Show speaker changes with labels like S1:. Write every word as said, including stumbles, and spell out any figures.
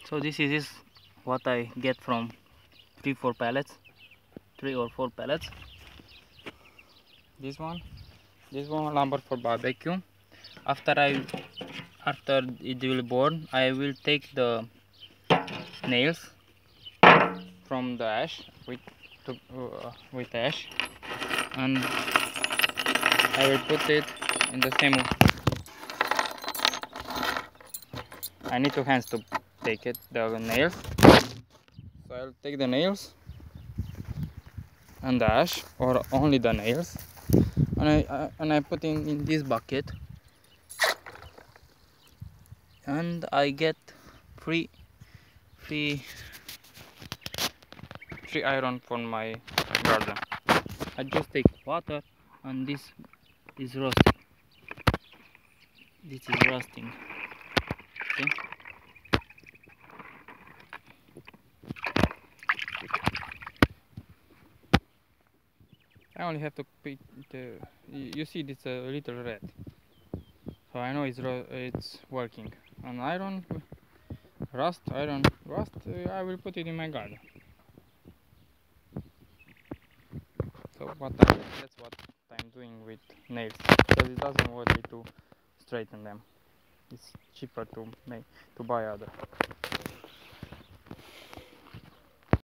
S1: So this is this what I get from three four pallets, three or four pallets. This one, this one lumber for barbecue. After I, after it will burn, I will take the nails from the ash with to, uh, with ash, and I will put it in the same. I need two hands to take it, the nails. So I'll take the nails and the ash, or only the nails, and I uh, and I put in in this bucket, and I get free free free iron for my garden. I just take water, and this is roasting. This is roasting. Okay. I only have to pick the. You see, it's a little red, so I know it's it's working. And iron, rust, iron, rust. Uh, I will put it in my garden. So what I, that's what I'm doing with nails, because it doesn't worth it to straighten them. It's cheaper to make to buy other.